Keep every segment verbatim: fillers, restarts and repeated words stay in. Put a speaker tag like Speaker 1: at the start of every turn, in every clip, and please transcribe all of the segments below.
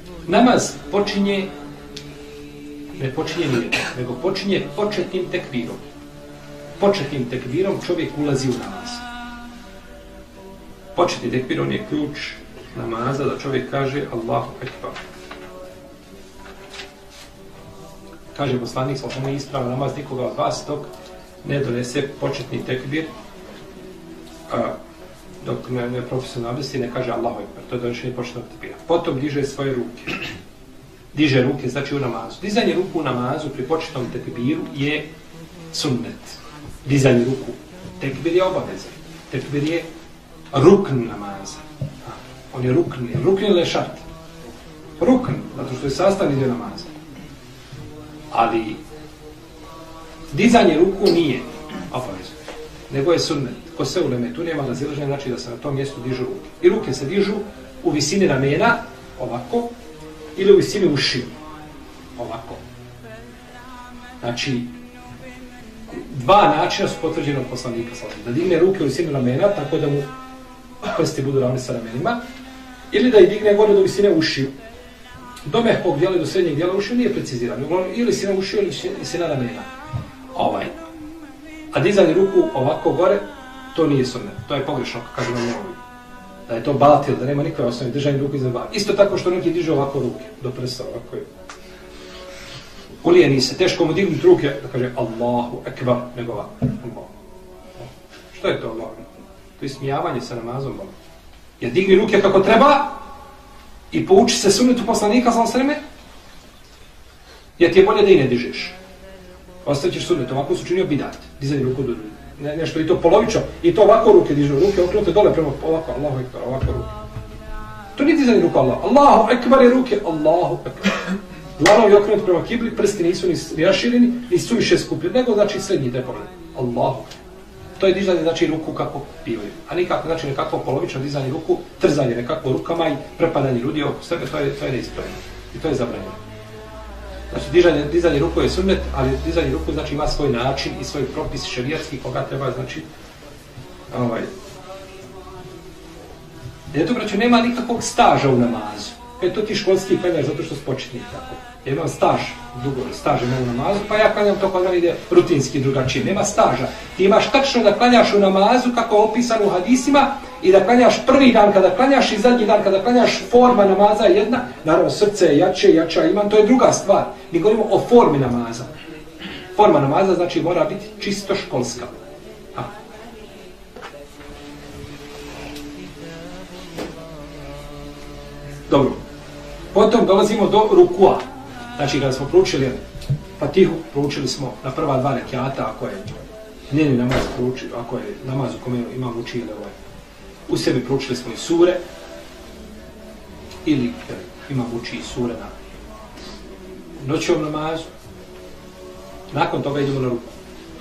Speaker 1: Namaz počinje, ne počinje nijedno, nego počinje početnim tekbirom. Početnim tekbirom čovjek ulazi u namaz. Početni tekbir, on je ključ namaza da čovjek kaže Allahu Ekber. Kaže poslanik, sa osnovno isprava namaz nikoga od vas dok ne donese početni tekbir, a, dok ne, ne profesionalno abdesti, ne kaže Allahu Ekber. To je donošenje početnog tekbira. Potom diže svoje ruke. Diže ruke, znači u namazu. Dizanje ruku u namazu pri početnom tekbiru je sunnet. Dizanje ruku. Tekbir je obavezan. Tekbir je rukn namaza. On je rukn. Rukn ili šart? Rukn, zato što je sastavni dio namaza. Ali dizanje ruku nije obavezno, nego je sunnet. Ko se uleme, tu nema razilaženja, znači da se na tom mjestu dižu ruke. I ruke se dižu u visini ramena, ovako, ili u visini ušiju, ovako. Znači, dva načina su potvrđena od poslanika. Da digne ruke u visini ramena, tako da mu prsti budu ravni sa ramenima, ili da ih digne gore do visine ušiju. Do mehkog dijela i do srednjeg dijela ušiju nije precizirano. Ili visina ušiju, ili visina ramena. Ovaj. A dizanje ruku ovako gore, to nije sunnet. To je pogrešno, kako kažemo njegovi. Da je to batil, da nema nikakve osnovi držanje ruku iznad glave. Isto tako što neki dižu ovako ruke, do prsa, ovako je. Ulijeni se, teško mu dignuti ruke, da kaže Allahu Ekber, nego ovako. Allah. Što je to Allah? To je smijavanje sa namazom. Jer digni ruke kako treba i pouči se sunnetu poslanika sallallahu alejhi ve selleme, jer ti je bolje da i ne dižeš. Ostaćeš sunnet, ovako su činio bidat, dizanje ruku do druge. Ne, nešto i to polovično, i to ovako ruke dižu, ruke okrenute dole prema ovako, Allahu Ekber, ovako ruke. To nije dizanje ruku Allah. Allahu Ekber je ruke, Allahu Ekber. Dlanovi je okrenut prema kibli, prsti nisu ni rašireni, ni suviše skupljeni, nego znači srednji taj pogled. Allahu Ekber. To je dizanje znači ruku kako pivaju. A nikako znači nekako polovično dizanje ruku, trzanje nekako rukama i prepadanje ljudi oko sebe, to je, to je neispravljeno. I to je zabranjeno. Znači, dizanje, dizanje ruku je sunnet, ali dizanje ruku znači ima svoj način i svoj propis šerijatski koga treba, znači, ovaj. Jer to, braćo, nema nikakvog staža u namazu. E, to ti školski klanjaš zato što spočetni tako. Ja imam staž, dugo staž imam u namazu, pa ja klanjam to kod mene ide rutinski drugačije. Nema staža. Ti imaš tačno da klanjaš u namazu kako je opisano u hadisima i da klanjaš prvi dan kada klanjaš i zadnji dan kada klanjaš, forma namaza je jedna. Naravno, srce je jače, jača imam, to je druga stvar. Mi govorimo o formi namaza. Forma namaza znači mora biti čisto školska. A. Dobro. Potom dolazimo do rukua. Znači, kada smo proučili Fatihu, proučili smo na prva dva rekiata, ako je njeni namaz proučili, ako je namaz u kome imam uči ili ovaj, u sebi proučili smo i sure, ili imam uči i sure na noćnom namazu. Nakon toga idemo na ruku.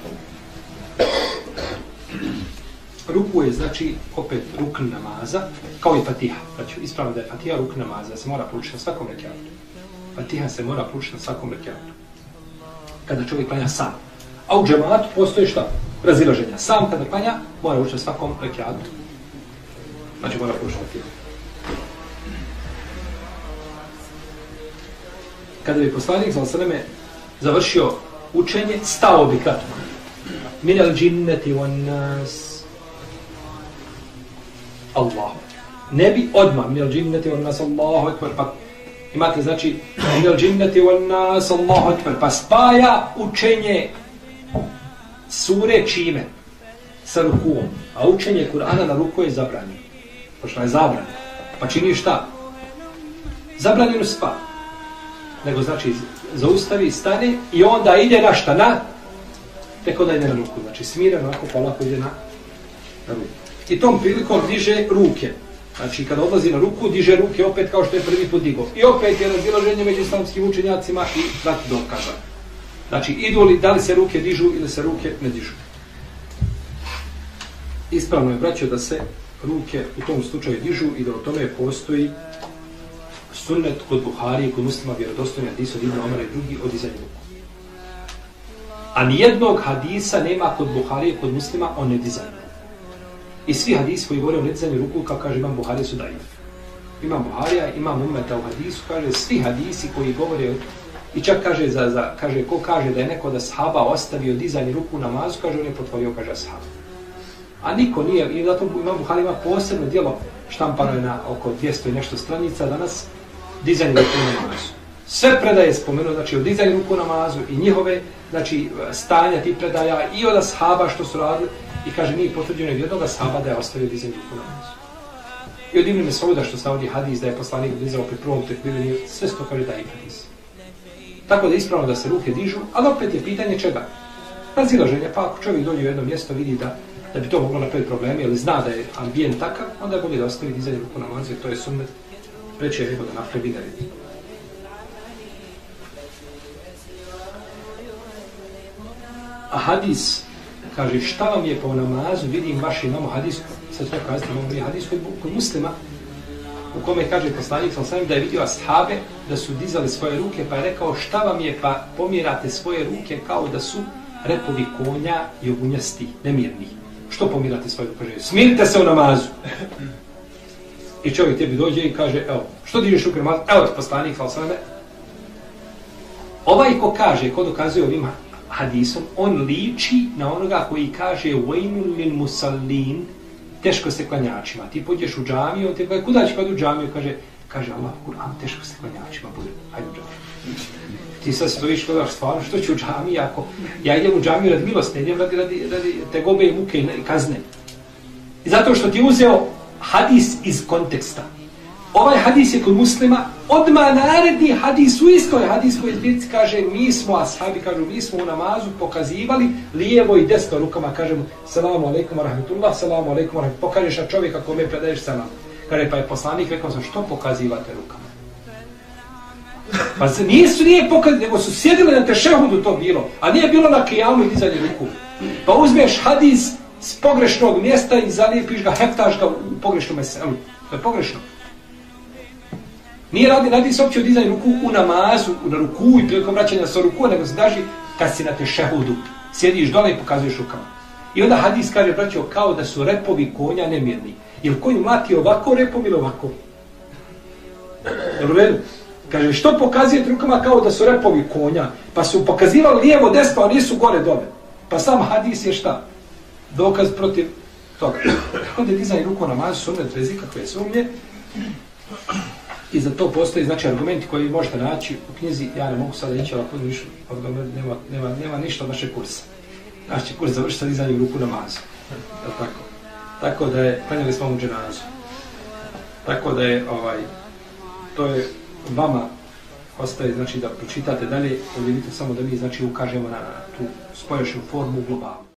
Speaker 1: Ruku je, znači, opet rukn namaza, kao i Fatiha. Znači, ispravno da je Fatiha rukn namaza, da se mora proučiti na svakom rekiatu. Fatiha se mora proučiti na svakom rekiatu. Kada čovjek klanja sam. A u džematu postoji šta? Razilaženja. Sam kada klanja, mora učiti na svakom rekiatu. Znači, mora proučiti Fatiha. Kada bi poslanik sallallahu alejhi ve selleme završio učenje, stao bi kratko. Minal džinneti wan nas. Allah. Ne bi odmah minal džinneti wan nas Allahu ekber, pa imate znači minal džinneti wan nas Allahu ekber, pa spaja učenje sure čime? Sa rukuom. A učenje Kur'ana na ruku je zabranjeno. Pošto je zabranjeno. Pa čini šta? Zabranjeno spa. Nego znači zaustavi, stane i onda ide na šta? Na? Tek onda ide na ruku. Znači smireno, onako polako ide na, na ruku. I tom prilikom diže ruke. Znači kada odlazi na ruku, diže ruke opet kao što je prvi put digao. I opet je razilaženje među islamskim učenjacima i vrati dokaza. Znači idu li, da li se ruke dižu ili se ruke ne dižu. Ispravno je, braćo, da se ruke u tom slučaju dižu i da o tome postoji sunnet kod Buhari i kod Muslima vjerodostojni hadis od Ibn Omara i drugi o dizanju ruku. A nijednog hadisa nema kod Buhari i kod Muslima o nedizanju. I svi hadisi koji govore o nedizanju ruku, kao kaže Imam Buhari, su daif. imam Buharija, imam Ummeta u hadisu, kaže, svi hadisi koji govore, i čak kaže, za, za, kaže, ko kaže da je neko da sahaba ostavio dizanje ruku u namazu, kaže, on je potvorio, kaže, sahaba. A niko nije, i zato imam Buharija ima posebno djelo, štampano je na oko dvjesto i nešto stranica danas, dizanje ruku u namazu. Sve predaje spomenuo, znači od dizanja ruku u namazu i njihove, znači stanja tih predaja i od ashaba što su radili, i kaže, nije potvrđeno jednog ashaba da je ostavio dizanje ruku u namazu. I od Ibn Mesauda što se navodi hadis da je poslanik dizao pri prvom tekbiru, sve to kaže da je hadis. Tako da je ispravno da se ruke dižu, ali opet je pitanje čega? Razilaženja, pa ako čovjek dođe u jedno mjesto, vidi da, da bi to moglo napraviti problemi, ili zna da je ambijent takav, onda je bolje da ostavi dizanje ruku u namazu, to je sunnet, preče je nego da napravi nered. A hadis, kaže, šta vam je po namazu, vidim vaš imamo hadis, sad to kazati, imamo je hadis kod, kod muslima, u kome kaže poslanik sam sam da je vidio ashabe da su dizali svoje ruke, pa je rekao, šta vam je, pa pomjerate svoje ruke kao da su repovi konja i ogunjasti, nemirni. Što pomjerate svoje ruke? Kaže, smirite se u namazu. I čovjek tebi dođe i kaže, evo, što dižeš ruke u namazu? Evo ti poslanik sam sam. Ovaj ko kaže, ko dokazuje ovim hadisom, on liči na onoga koji kaže وَيْنُ لِلْمُسَلِّينَ, teško se klanjačima. Ti pođeš u džamiju, on te kaže, kuda ćeš kad u džamiju? Kaže, kaže Allah, Kur'an, teško se klanjačima bude. Hajde u džamiju. Ti sad stojiš gledaš, stvarno, što ću u džamiji ako ja idem u džamiju radi milosti, idem radi, radi, radi tegobe i muke i kazne. I zato što ti uzeo hadis iz konteksta. Ovaj hadis je kod muslima, odmah naredni hadis u istoj hadijskoj zbirci kaže, mi smo, ashabi kažu, mi smo u namazu pokazivali lijevo i desno rukama, kažemo, salamu alaikum wa rahmatullah, salamu alaikum wa rahmatullah, pokažeš na čovjeka kome predaješ salam. Kaže, pa je poslanik rekao sam, što pokazivate rukama? Pa se nisu, nije pokazivali, nego su sjedili na tešehudu to bilo, a nije bilo na kijamu i dizanje ruku. Pa uzmeš hadis s pogrešnog mjesta i zalijepiš ga, heptaš ga u pogrešnom meselu. To je pogrešno. Nije radi, radi se opće o dizanju ruku u namazu, na ruku i prilikom vraćanja sa ruku, nego se daži kad si na tešehudu. Sjediš dole i pokazuješ rukama. I onda hadis kaže, braćo, kao da su repovi konja nemirni. Jel konj mlati ovako repom ili ovako? Jel u redu? Kaže, što pokazujete rukama kao da su repovi konja? Pa su pokazivali lijevo, desno, a nisu gore dole. Pa sam hadis je šta? Dokaz protiv toga. Onda je dizanje ruku u namazu, sunnet bez ikakve sumnje. I za to postoji, znači, argumenti koji možete naći u knjizi. Ja ne mogu sada ići, ali ako više, nema, nema, nema ništa od našeg kursa. Naš će kurs završiti sa dizanjem ruku namazu. Tako. Tako da je, klanjali smo mu dženazu. Tako da je, ovaj, to je vama ostaje, znači, da pročitate dalje, ovdje vidite samo da mi, znači, ukažemo na tu spojašnju formu u globalu.